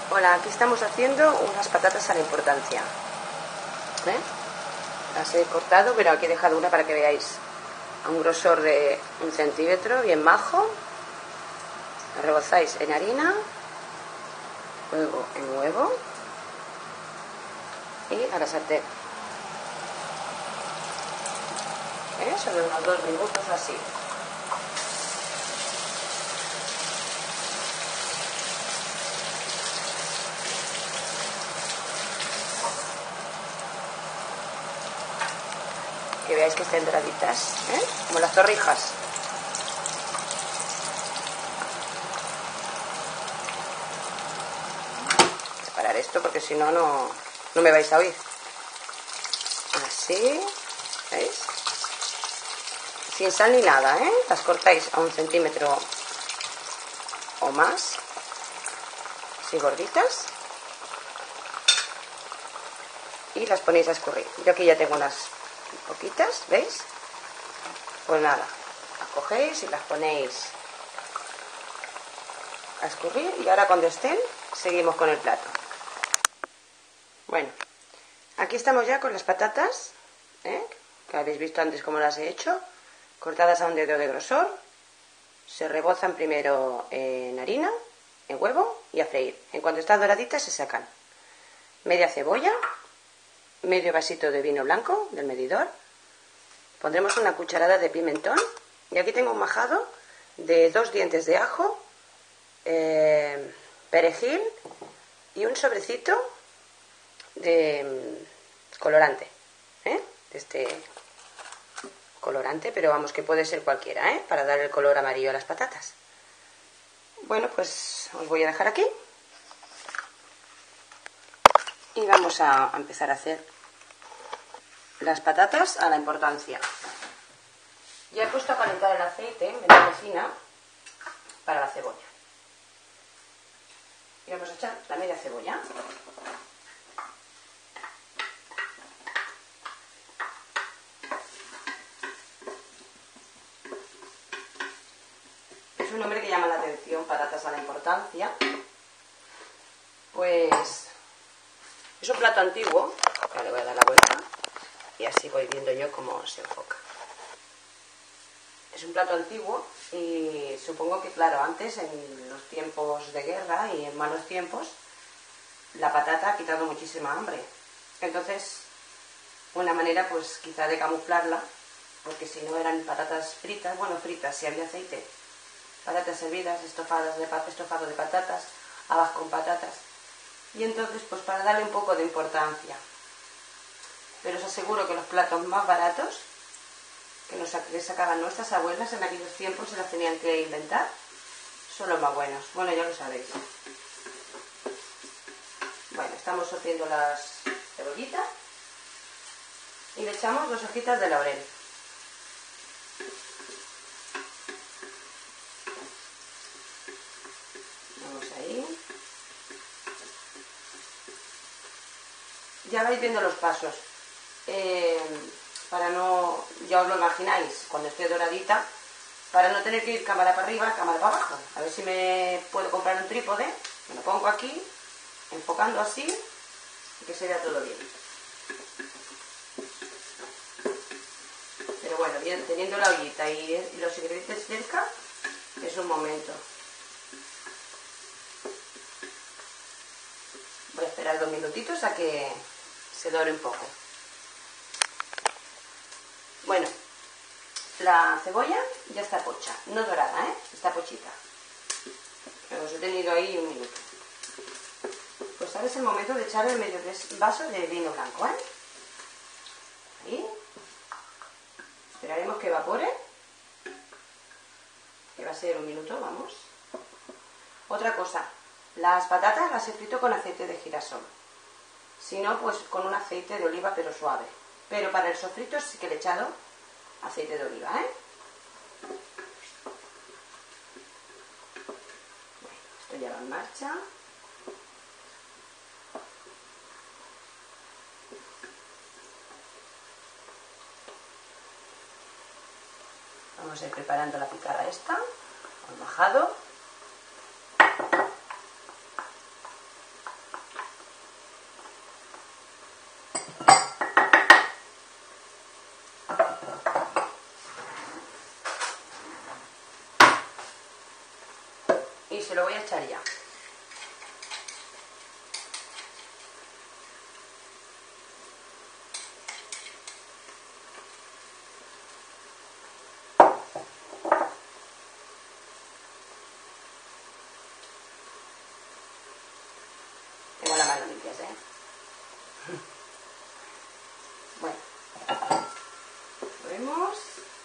Hola, aquí estamos haciendo unas patatas a la importancia. Las he cortado, pero aquí he dejado una para que veáis. A un grosor de 1 centímetro, bien majo. Las rebozáis en harina, luego en huevo y a la sartén. Sobre unos 2 minutos así. Que veáis que estén doraditas, como las torrijas. Voy a separar esto porque si no, no me vais a oír. Así, ¿veis? Sin sal ni nada, las cortáis a 1 centímetro o más, así gorditas, y las ponéis a escurrir. Yo aquí ya tengo unas poquitas, ¿veis? Pues nada, las cogéis y las ponéis a escurrir, y ahora cuando estén seguimos con el plato. Bueno, aquí estamos ya con las patatas, que habéis visto antes cómo las he hecho, cortadas a un dedo de grosor. Se rebozan primero en harina, en huevo y a freír. En cuanto están doraditas se sacan. Media cebolla, medio vasito de vino blanco del medidor. Pondremos una cucharada de pimentón, y aquí tengo un majado de 2 dientes de ajo, perejil y un sobrecito de colorante, de este colorante, pero vamos, que puede ser cualquiera, para dar el color amarillo a las patatas. Bueno, pues os voy a dejar aquí y vamos a empezar a hacer las patatas a la importancia. Ya he puesto a calentar el aceite en la cocina para la cebolla. Y vamos a echar la media cebolla. Es un nombre que llama la atención, patatas a la importancia. Pues es un plato antiguo. Ahora le voy a dar la vuelta y así voy viendo yo cómo se enfoca. Es un plato antiguo y supongo que, claro, antes, en los tiempos de guerra y en malos tiempos, la patata ha quitado muchísima hambre. Entonces, una manera pues quizá de camuflarla, porque si no eran patatas fritas, bueno, fritas si había aceite, patatas hervidas, estofado de patatas, habas con patatas, y entonces pues para darle un poco de importancia. Pero os aseguro que los platos más baratos que sacaban nuestras abuelas en aquellos tiempos, se las tenían que inventar, son los más buenos. Bueno, ya lo sabéis. Bueno, estamos sofriendo las cebollitas y le echamos 2 hojitas de laurel. Vamos ahí. Ya vais viendo los pasos. Para no, ya os lo imagináis, cuando esté doradita, para no tener que ir cámara para arriba, cámara para abajo. A ver si me puedo comprar un trípode, me lo pongo aquí, enfocando así, y que se vea todo bien. Pero bueno, bien, teniendo la ollita y los ingredientes cerca, es un momento. Voy a esperar 2 minutitos a que se dore un poco. Bueno, la cebolla ya está pocha, no dorada, está pochita. Os he tenido ahí 1 minuto. Pues ahora es el momento de echarle medio vaso de vino blanco, Ahí. Esperaremos que evapore, que va a ser 1 minuto, vamos. Otra cosa, las patatas las he frito con aceite de girasol. Si no, pues con un aceite de oliva, pero suave. Pero para el sofrito sí que le he echado aceite de oliva, Bueno, esto ya va en marcha. Vamos a ir preparando la picarra esta, al majado. se lo voy a echar ya. Tengo las manos limpias, ¿eh? Bueno, lo vemos.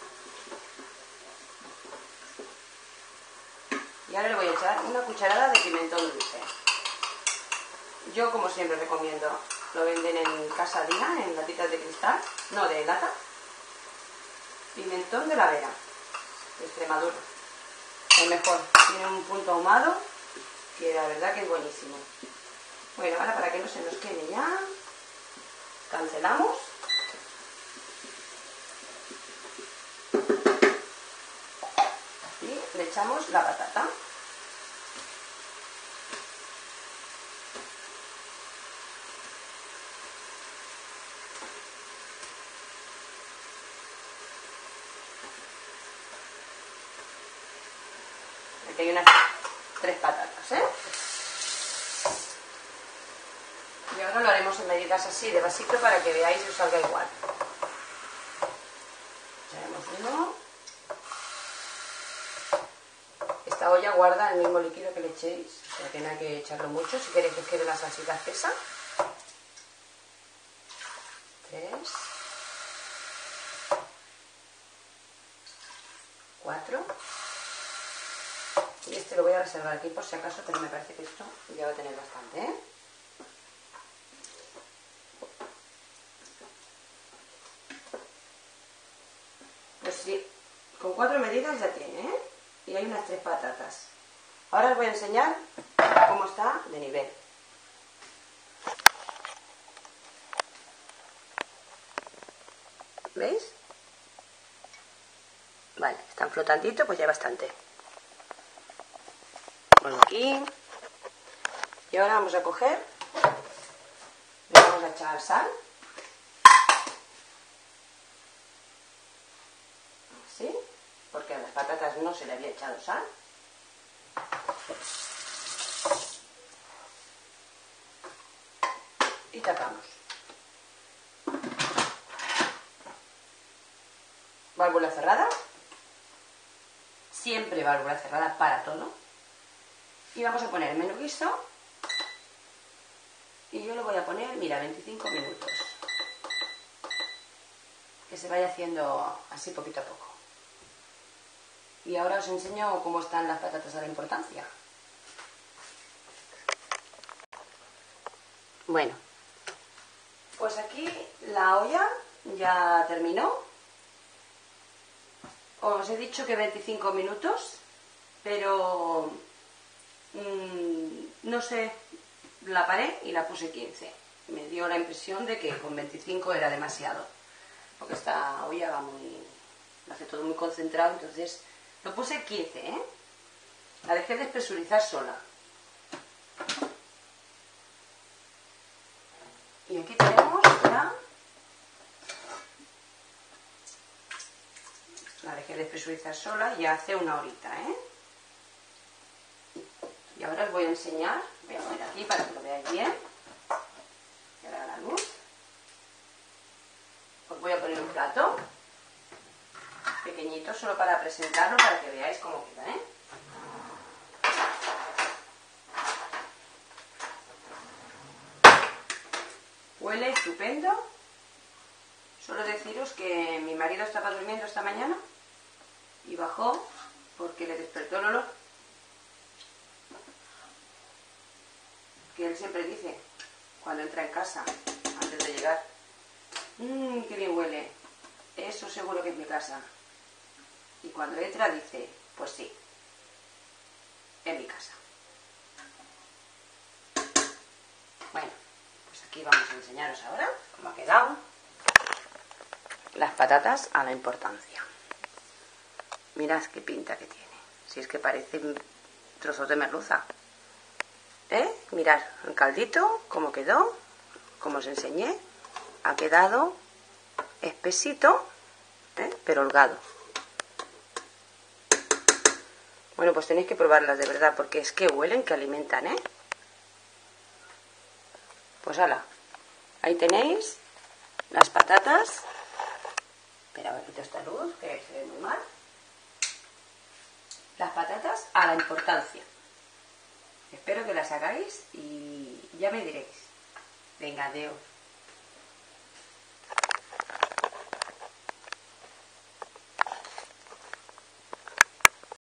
Y ahora le voy a echar una cucharada de pimentón dulce. Yo, como siempre, recomiendo, lo venden en Casa Día, en latitas de cristal, no de lata. Pimentón de la Vera, de Extremadura. El mejor, tiene un punto ahumado que la verdad que es buenísimo. Bueno, ahora para que no se nos quede ya, cancelamos. Y le echamos la patata. Aquí hay unas 3 patatas, ¿eh? Y ahora lo haremos en medidas así, de vasito, para que veáis y os salga igual. Echaremos uno. Esta olla guarda el mismo líquido que le echéis, o sea que no hay que echarlo mucho si queréis que os quede la salsita espesa. 3, 4. Y este lo voy a reservar aquí por si acaso, pero me parece que esto ya va a tener bastante, ¿eh? Pues sí, con 4 medidas ya tiene, ¿eh? Y hay unas 3 patatas. Ahora os voy a enseñar cómo está de nivel. ¿Veis? Vale, están flotandito, pues ya bastante. Pongo aquí. Y ahora vamos a coger, le vamos a echar sal. Así, porque a las patatas no se le había echado sal. Y tapamos. Válvula cerrada. Siempre válvula cerrada para todo. Y vamos a poner el menú guiso. Y yo lo voy a poner, mira, 25 minutos. Que se vaya haciendo así poquito a poco. Y ahora os enseño cómo están las patatas a la importancia. Bueno, pues aquí la olla ya terminó. Os he dicho que 25 minutos, pero no sé, la paré y la puse 15. Me dio la impresión de que con 25 era demasiado, porque esta olla va lo hace todo muy concentrado, entonces lo puse 15, ¿eh? La dejé despresurizar sola. Y aquí tenemos ya... La dejé despresurizar sola y hace una horita, ¿eh? Y ahora os voy a enseñar, voy a poner aquí para que lo veáis bien. Y ahora la luz. Os voy a poner un plato pequeñito solo para presentarlo, para que veáis cómo queda, ¿eh? Huele estupendo. Solo deciros que mi marido estaba durmiendo esta mañana y bajó porque le despertó el olor. Que él siempre dice, cuando entra en casa, antes de llegar, qué bien huele, eso seguro que es mi casa. Y cuando entra dice, pues sí, es mi casa. Bueno, pues aquí vamos a enseñaros ahora cómo ha quedado las patatas a la importancia. Mirad qué pinta que tiene, si es que parecen trozos de merluza. Mirad el caldito, cómo quedó, como os enseñé, ha quedado espesito, pero holgado. Bueno, pues tenéis que probarlas de verdad, porque es que huelen, que alimentan, ¿eh? Pues hala, ahí tenéis las patatas. Espera, a ver, quito esta luz, que se ve muy mal. Las patatas a la importancia. Espero que las hagáis y ya me diréis. Venga, adiós.